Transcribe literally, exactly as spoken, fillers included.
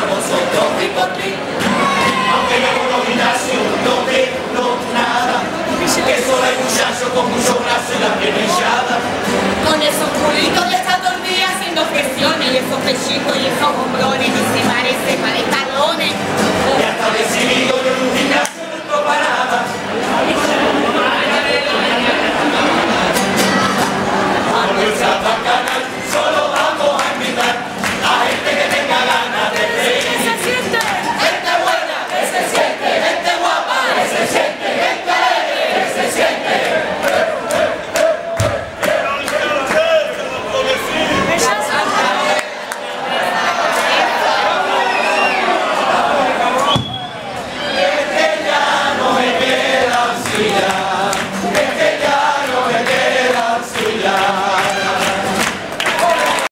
por vosotros y por ti. Aunque no hago gimnasio, no veo nada. Que solo hay muchachos con mucho brazo y la piel hinchada.